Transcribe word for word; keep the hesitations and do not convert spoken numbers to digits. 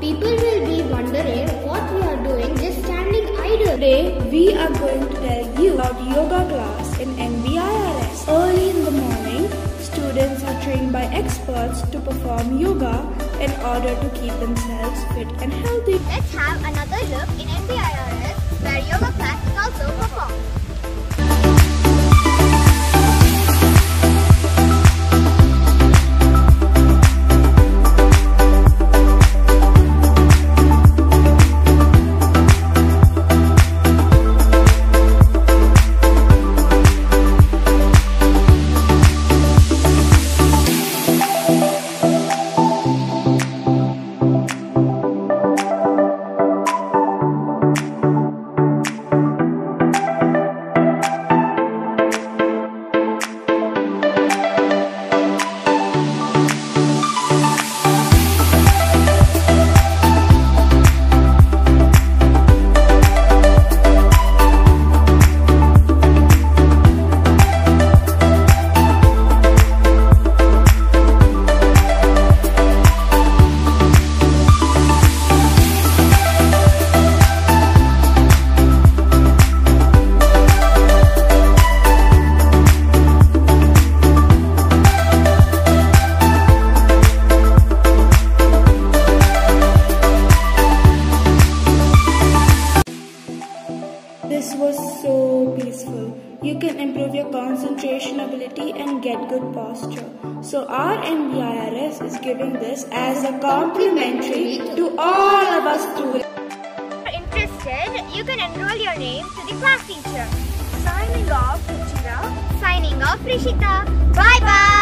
People will be wondering what we are doing just standing idle. Today we are going to tell you about yoga class in N B I R S. Early in the morning, students are trained by experts to perform yoga in order to keep themselves fit and healthy. Let's have another look in N B I R S where yoga class is also performed. This was so peaceful. You can improve your concentration ability and get good posture. So our N B I R S is giving this as a complimentary to all of us students. If you're interested, you can enroll your name to the class teacher. Signing off, Ruchira. Signing off, Rishita. Bye bye.